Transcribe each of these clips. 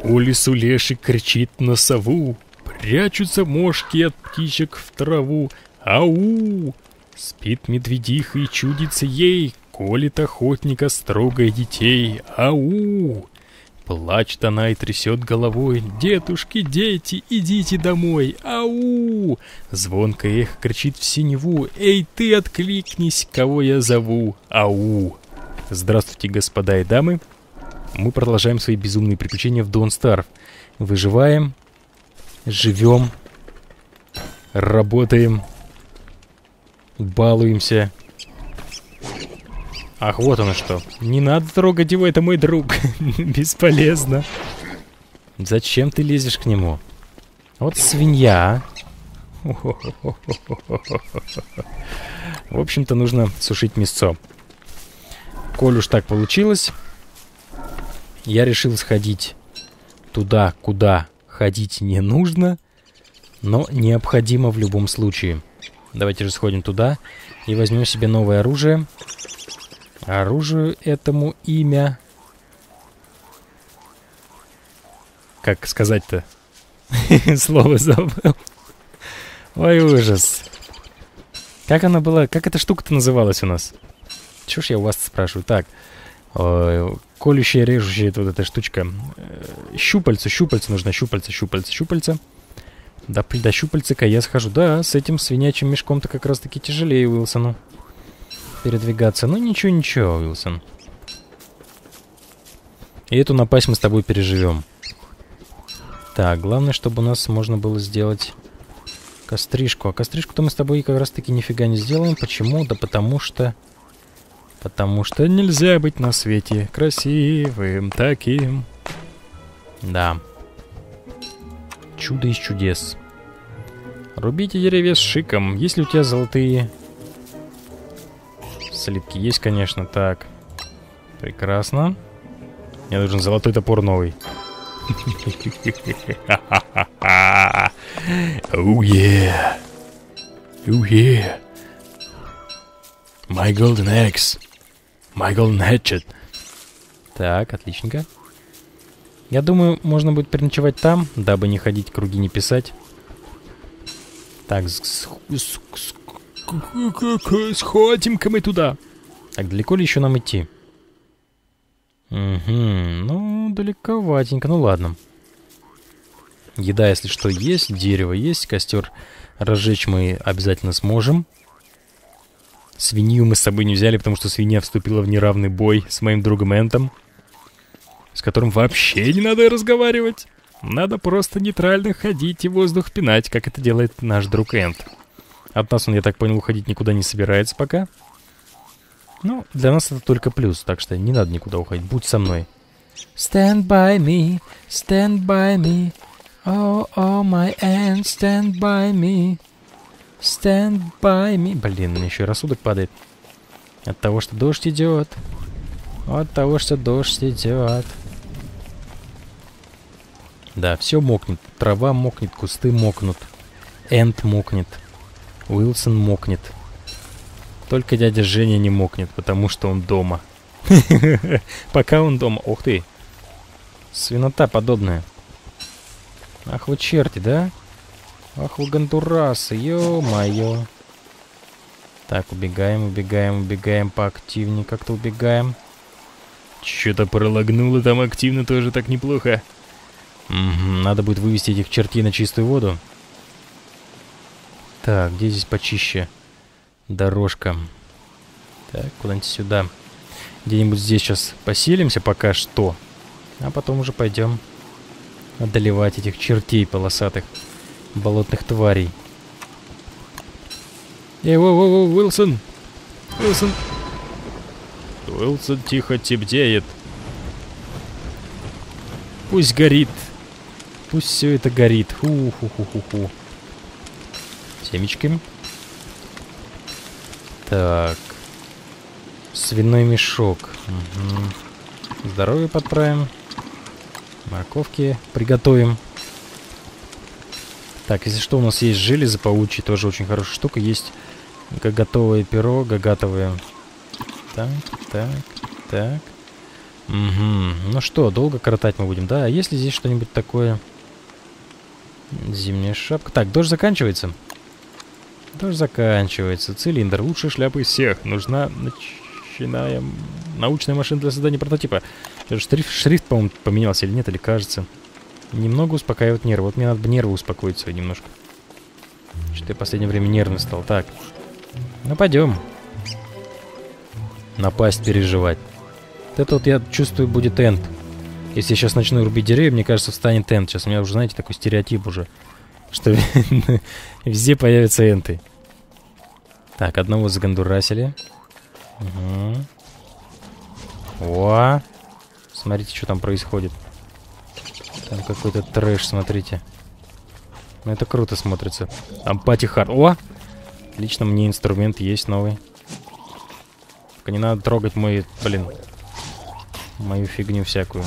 По лесу леший кричит на сову, прячутся мошки от птичек в траву. Ау! Спит медведиха и чудится ей, колет охотника строго детей. Ау! Плачет она и трясет головой. Детушки, дети, идите домой. Ау! Звонко эхо кричит в синеву. Эй, ты откликнись, кого я зову. Ау! Здравствуйте, господа и дамы. Мы продолжаем свои безумные приключения в Don't Starve. Выживаем, живем, работаем, балуемся. Ах, вот оно что. Не надо трогать его, это мой друг. Бесполезно. Зачем ты лезешь к нему? Вот свинья. В общем-то, нужно сушить мясцо. Коль уж так получилось, я решил сходить туда, куда ходить не нужно, но необходимо в любом случае. Давайте же сходим туда и возьмем себе новое оружие. Оружию этому имя... Как сказать-то? Слово забыл. Ой, ужас. Как она была? Как эта штука-то называлась у нас? Чего ж я у вас спрашиваю? Так. Колющая, режущая вот эта штучка. Щупальца нужно. Щупальца. До щупальца-ка я схожу. Да, с этим свинячим мешком-то как раз-таки тяжелее Уилсону передвигаться. Ну, ничего, Уилсон. И эту напасть мы с тобой переживем. Так, главное, чтобы у нас можно было сделать костришку. А костришку-то мы с тобой как раз-таки нифига не сделаем. Почему? Да потому что... Потому что нельзя быть на свете красивым таким. Да. Чудо из чудес. Рубите деревья с шиком. Есть ли у тебя золотые... Слитки есть, конечно. Так. Прекрасно. Мне нужен золотой топор новый. Oh yeah. Oh yeah. My golden axe. My golden hatchet. Так, отличненько. Я думаю, можно будет переночевать там, дабы не ходить, круги не писать. Так, сходим-ка мы туда. Так, далеко ли еще нам идти? Угу, ну, далековатенько, ну ладно. Еда, если что, есть, дерево есть, костер разжечь мы обязательно сможем. Свинью мы с собой не взяли, потому что свинья вступила в неравный бой с моим другом Энтом, с которым вообще не надо разговаривать. Надо просто нейтрально ходить и воздух пинать, как это делает наш друг Энт. От нас он, я так понял, уходить никуда не собирается пока. Ну, для нас это только плюс, так что не надо никуда уходить. Будь со мной. Stand by me, oh, oh, my Ant, stand by me. Stand by me. Блин, мне еще и рассудок падает. От того, что дождь идет. От того, что дождь идет. Да, все мокнет. Трава мокнет, кусты мокнут. Энт мокнет. Уилсон мокнет. Только дядя Женя не мокнет, потому что он дома. Пока он дома. Ух ты. Свинота подобная. Ах вы черти, да? Ах вы гондурасы, ё-моё. Так, убегаем поактивнее, как-то убегаем. Чё-то пролагнуло там активно, тоже так неплохо. Надо будет вывести этих чертей на чистую воду. Так, где здесь почище? Дорожка. Так, куда-нибудь сюда. Где-нибудь здесь сейчас поселимся пока что. А потом уже пойдем одолевать этих чертей полосатых. Болотных тварей. Эй, воу, Уилсон! Уилсон тихо тебдеет. Пусть горит. Пусть все это горит. Ху-ху-ху-ху-ху. Семечки. Так. Свиной мешок. Угу. Здоровье подправим. Морковки приготовим. Так, если что, у нас есть железо паучье, тоже очень хорошая штука. Есть гагатовое перо, гагатовое. Так. Угу. Ну что, долго коротать мы будем, да? А есть ли здесь что-нибудь такое? Зимняя шапка. Так, дождь заканчивается. Дождь заканчивается. Цилиндр. Лучшая шляпа из всех. Нужна научная машина для создания прототипа. Шрифт, по-моему, поменялся или нет, или кажется. Немного успокаивает нервы. Вот мне надо бы нервы успокоить свои немножко. Что-то я в последнее время нервный стал. Так. Ну, пойдем. Напасть, переживать. Вот это вот, я чувствую, будет энд. Если я сейчас начну рубить деревья, мне кажется, встанет энд. Сейчас у меня уже, знаете, такой стереотип уже. Что везде появятся энты. Так, одного загандурасили. Угу. О! Смотрите, что там происходит. Там какой-то трэш, смотрите. Ну, это круто смотрится. Там пати-хард. О! Отлично, мне инструмент есть новый. Только не надо трогать мой, блин, мою фигню всякую.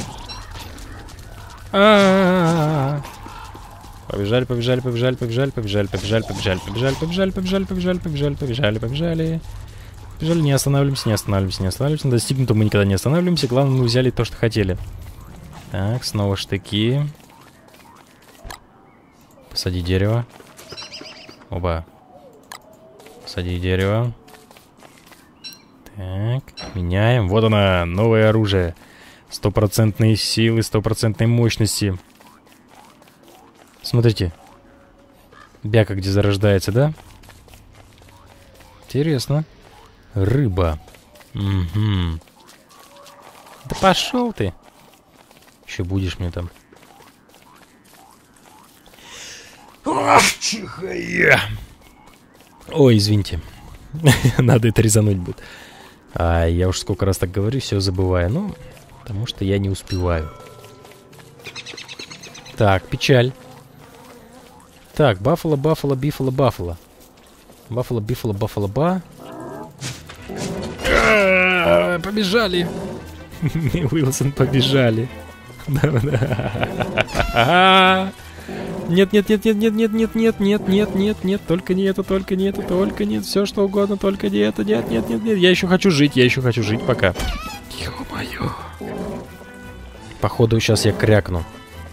Побежали, побежали, побежали, побежали, побежали, побежали, побежали, побежали, побежали, побежали, побежали, побежали, побежали, побежали. Побежали, не останавливаемся, не останавливаемся, не останавливаемся. На достигнутом мы никогда не останавливаемся. Главное, мы взяли то, что хотели. Так, снова штыки. Посади дерево. Оба. Посади дерево. Так, меняем. Вот она, новое оружие. 100% силы, 100% мощности. Смотрите. Бяка где зарождается, да? Интересно. Рыба. Угу. Да пошел ты. Еще будешь мне там. Ах, чихая. Ой, извините. Надо это резануть будет. А я уж сколько раз так говорю, все забываю. Ну, потому что я не успеваю. Так, печаль. Так, баффало, баффало, биффало, баффало. Баффало, биффало, баффало, ба. Побежали. Уилсон, побежали. Нет, нет, нет, нет, нет, нет, нет, нет, нет, нет, нет, нет, только не это, только не это, только нет, все что угодно, только не это, нет, нет, нет, нет, я еще хочу жить пока. Ё-моё. Походу сейчас я крякну.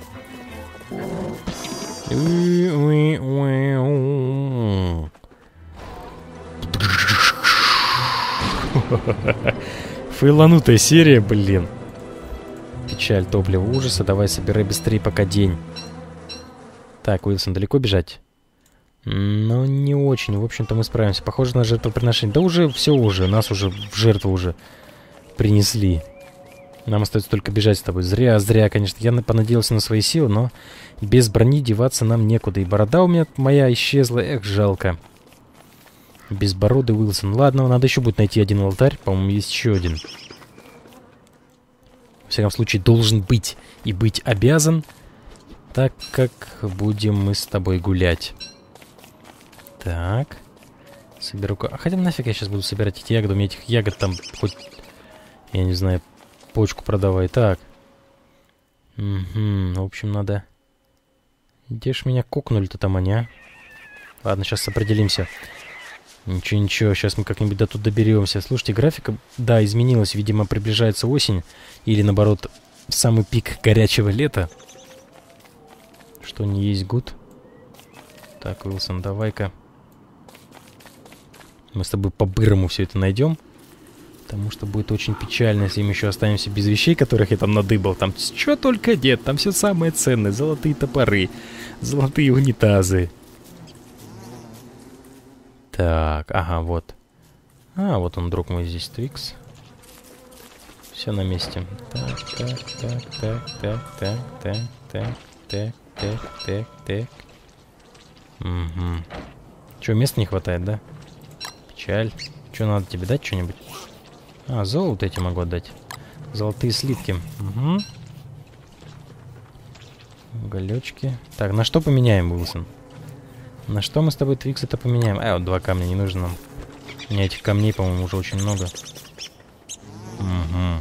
Фейланутая серия, блин. Печаль, топливо, ужаса. Давай, собирай быстрее, пока день. Так, Уилсон, далеко бежать? Ну, не очень. В общем-то, мы справимся. Похоже на жертвоприношение. Да уже все уже. Нас уже в жертву уже принесли. Нам остается только бежать с тобой. Зря, конечно. Я понадеялся на свои силы, но без брони деваться нам некуда. И борода у меня моя исчезла. Эх, жалко. Безбородый Уилсон. Ладно, надо еще будет найти один алтарь. По-моему, есть еще один. В всяком случае, должен быть и быть обязан, так как будем мы с тобой гулять. Так. Соберу... Хотя нафиг я сейчас буду собирать эти ягоды. У меня этих ягод там хоть, я не знаю, почку продавай. Так. Угу. В общем, надо... Где ж меня кокнули-то там они, а? Ладно, сейчас определимся. Ничего, ничего, сейчас мы как-нибудь до тут доберемся. Слушайте, графика, да, изменилась. Видимо, приближается осень. Или, наоборот, самый пик горячего лета. Что не есть гуд. Так, Уилсон, давай-ка. Мы с тобой по-бырому все это найдем. Потому что будет очень печально, если мы еще останемся без вещей, которых я там надыбал. Там что только нет, там все самое ценное. Золотые топоры, золотые унитазы. Так, ага, вот. А, вот он, друг мой, здесь Твикс. Все на месте. Так, так, так, так, так, так, так, так, так, так, так, так. Угу. Че, места не хватает, да? Печаль. Че, надо тебе дать что-нибудь? А, золото эти могу отдать. Золотые слитки. Угу. Уголечки. Так, на что поменяем, Уилсон? На что мы с тобой, Твикс, это поменяем? А, вот 2 камня не нужно нам. У меня этих камней, по-моему, уже очень много. Угу.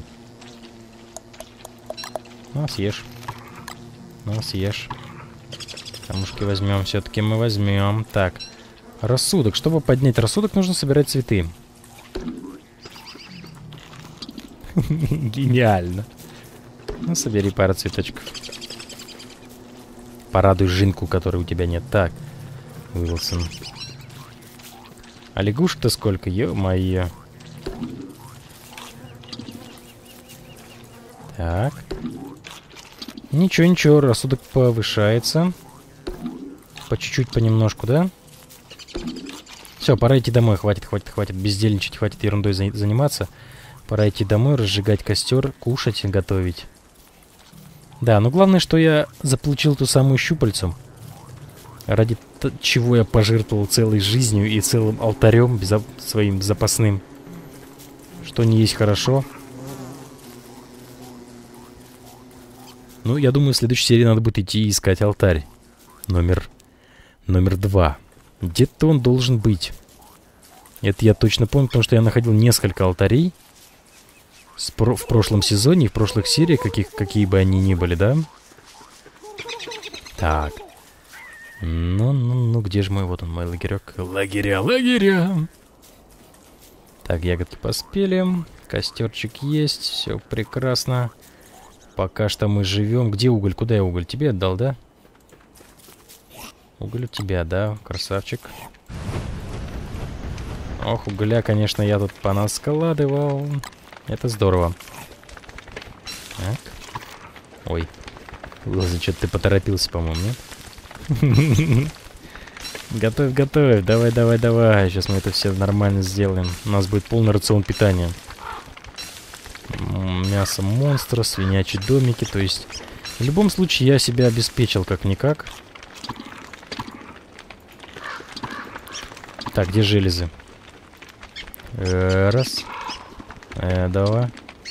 Ну, съешь. Ну, съешь. Камушки возьмем, все-таки мы возьмем. Так, рассудок. Чтобы поднять рассудок, нужно собирать цветы. Гениально. Ну, собери пару цветочков. Порадуй Жинку, которой у тебя нет. Так, Уилсон. А лягушек-то сколько? Ё-моё. Так. Ничего, ничего, рассудок повышается. По чуть-чуть, понемножку, да? Все, пора идти домой. Хватит, хватит, хватит бездельничать, хватит ерундой заниматься. Пора идти домой, разжигать костер, кушать, готовить. Да, но главное, что я заполучил ту самую щупальцу. Ради чего я пожертвовал целой жизнью и целым алтарем своим запасным. Что не есть хорошо. Ну, я думаю, в следующей серии надо будет идти и искать алтарь. Номер 2. Где-то он должен быть. Это я точно помню, потому что я находил несколько алтарей в прошлом сезоне и в прошлых сериях, какие бы они ни были, да? Так. Ну, где же мой? Вот он, мой лагерек. Лагеря! Так, ягодки поспели. Костерчик есть. Все прекрасно. Пока что мы живем. Где уголь? Куда я уголь? Тебе отдал, да? Уголь у тебя, да? Красавчик. Ох, угля, конечно, я тут понаскладывал. Это здорово. Так. Ой. Лоза, что-то ты поторопился, по-моему, нет? Готовь, готовь. Давай. Сейчас мы это все нормально сделаем. У нас будет полный рацион питания. Мясо монстра, свинячьи домики. То есть, в любом случае, я себя обеспечил как-никак. Так, где железы? Раз. Два.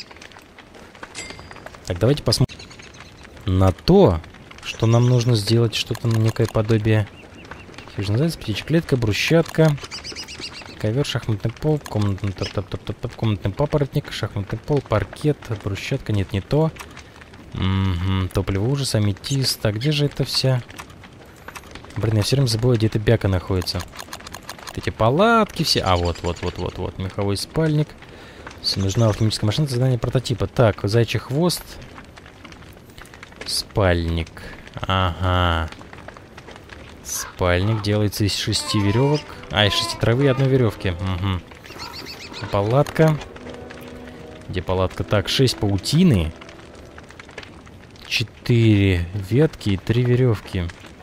Так, давайте посмотрим на то, что нам нужно сделать. Что-то на некое подобие. Хижина зайца, птичья клетка, брусчатка. Ковер, шахматный пол, комнатный папоротник, шахматный пол, паркет, брусчатка. Нет, не то. Топливо ужас, аметист. Так, где же это вся? Блин, я все время забываю, где эта бяка находится. Вот эти палатки все. А, вот. Меховой спальник. Все, нужна алхимическая машина для создания прототипа. Так, зайчий хвост. Спальник. Ага. Спальник делается из 6 веревок. Из 6 травы и 1 веревки. Угу. Палатка. Где палатка? Так, 6 паутины. 4 ветки и 3 веревки.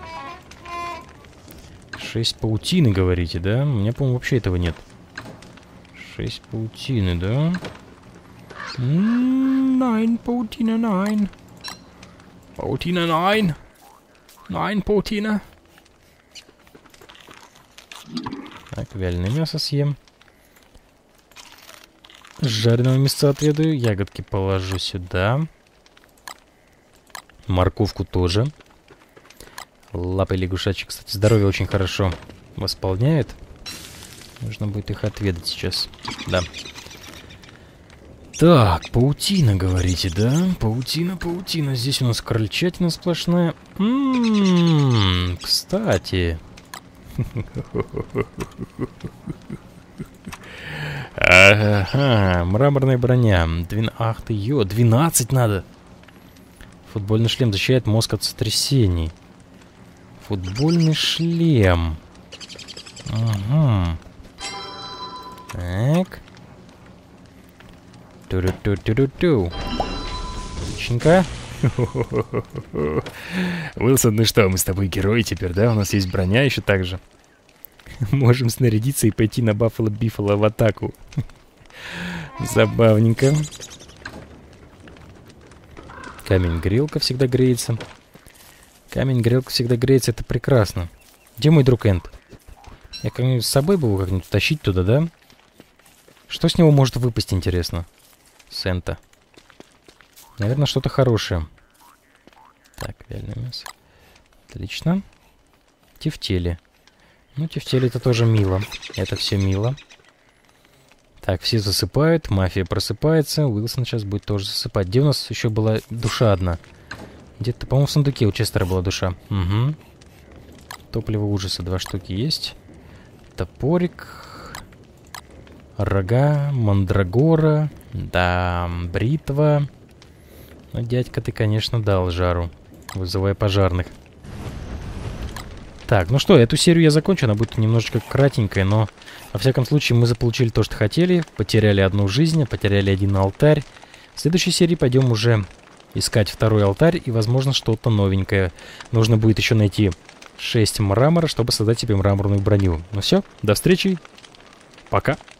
6 паутины, говорите, да? У меня, по-моему, вообще этого нет. 6 паутины, да? 9 паутина, 9. Паутина, 9. 9 паутина. Так, вяленое мясо съем. Жареного мяса отведаю. Ягодки положу сюда. Морковку тоже. Лапы лягушачек, кстати, здоровье очень хорошо восполняет. Нужно будет их отведать сейчас. Да. Так, паутина, говорите, да? Паутина. Здесь у нас крольчатина сплошная. Кстати. Ага, мраморная броня. Ах ты, 12 надо. Футбольный шлем защищает мозг от сотрясений. Футбольный шлем. Угу. Так. Ту-ру-ту-ту-ру-ту. Отличненько. Уилсон, ну что, мы с тобой герои теперь, да? У нас есть броня еще так же. Можем снарядиться и пойти на Баффало-Биффало в атаку. Забавненько. Камень-грелка всегда греется. Камень-грелка всегда греется, это прекрасно. Где мой друг Энд? Я как-нибудь с собой бы его как-нибудь тащить туда, да? Что с него может выпасть, интересно? С Энта. Наверное, что-то хорошее. Так, вяленое мясо. Отлично. Тефтели. Ну, тефтели это тоже мило. Это все мило. Так, все засыпают. Мафия просыпается. Уилсон сейчас будет тоже засыпать. Где у нас еще была душа одна? Где-то, по-моему, в сундуке у Честера была душа. Угу. Топливо ужаса 2 штуки есть. Топорик. Рога. Мандрагора. Да, бритва. Ну, дядька, ты, конечно, дал жару, вызывая пожарных. Так, ну что, эту серию я закончу, она будет немножечко кратенькая, но, во всяком случае, мы заполучили то, что хотели, потеряли одну жизнь, потеряли один алтарь. В следующей серии пойдем уже искать второй алтарь и, возможно, что-то новенькое. Нужно будет еще найти 6 мрамора, чтобы создать себе мраморную броню. Ну все, до встречи, пока!